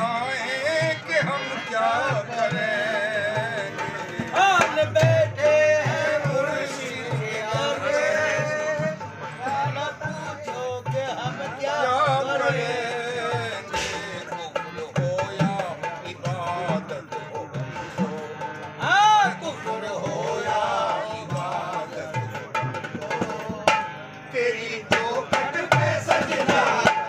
बताएं कि हम क्या करें। हाल बैठे हैं मुर्शिद के आगे, पूछो कि हम क्या करें। कुफ्र हो या इबादत हो, हाँ कुफ्र हो या इबादत हो, तेरी चौखट पे सजना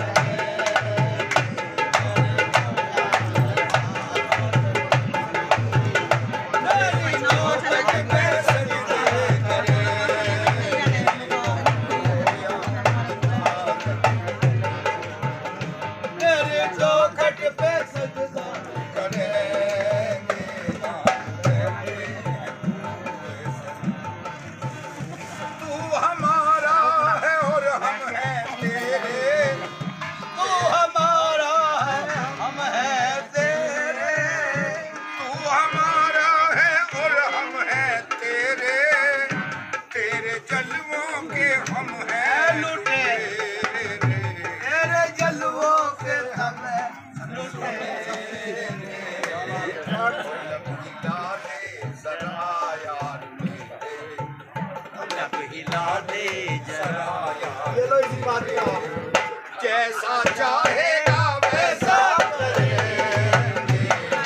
जैसा चाहेगा वैसा करेंगे,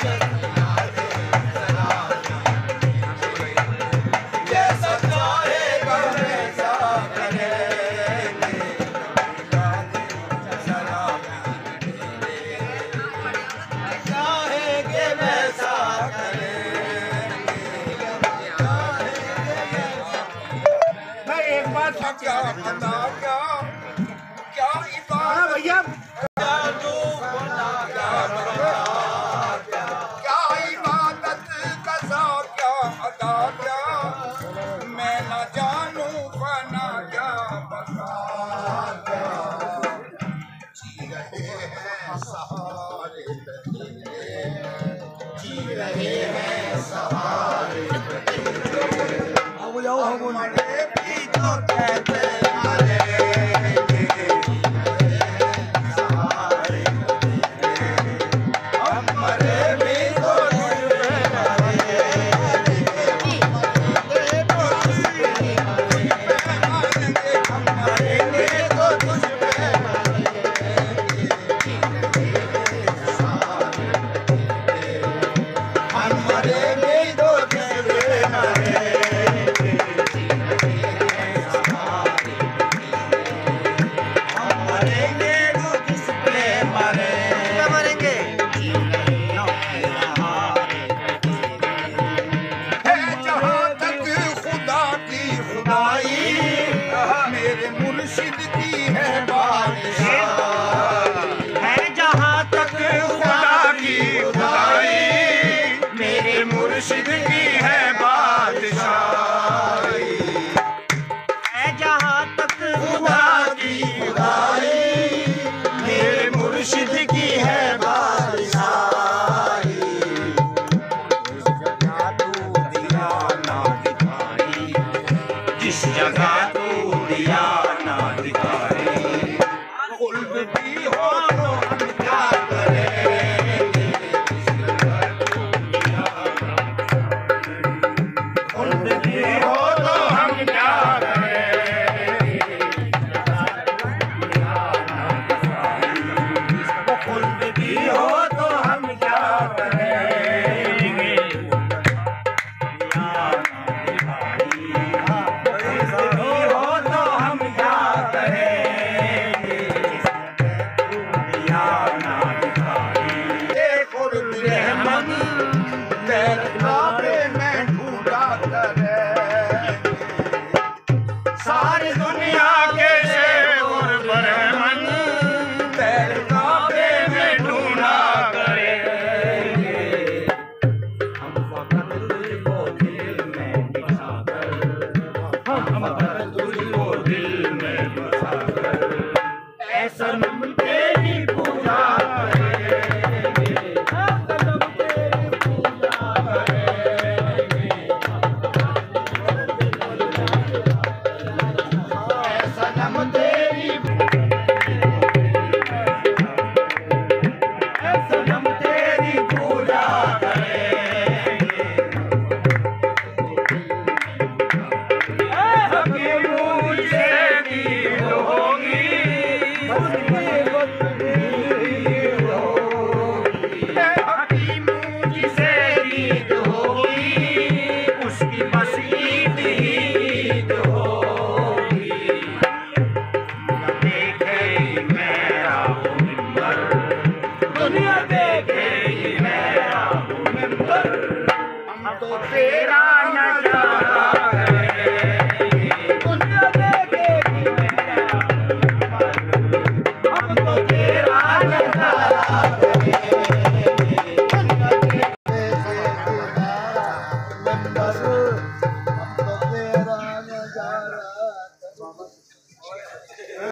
जैसा चाहेगा वैसा करेंगे, चाहेंगे वैसा करेंगे। मैं एक बात क्या बता क्या क्या इबादत भैया हकीमों जिसे ईद होगी उसकी बस ईद ही ईद होगी। दुनिया देखेगी मेरा वो मिंबर, दुनिया देखेगी मेरा वो मिंबर, हम तो तेरा नजारा करेंगे। दुनिया देखेगी मेरा मिंबर, हम तो तेरा नजारा बस हम तो तेरा नजारा